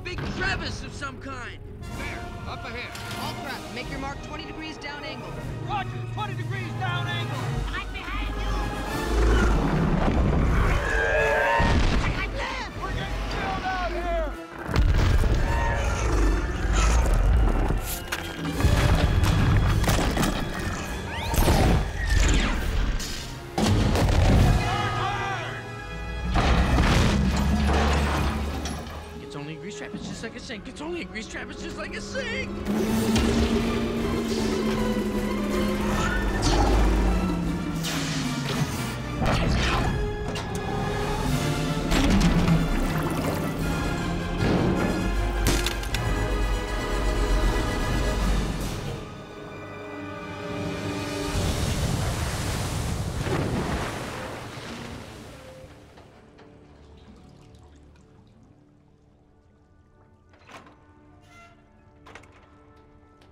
big crevice of some kind. There, up ahead. All craft, make your mark 20 degrees down angle. Roger, 20 degrees down angle. Right behind you! We're getting killed out here. It's only a grease trap, it's just like a sink. It's only a grease trap, it's just like a sink.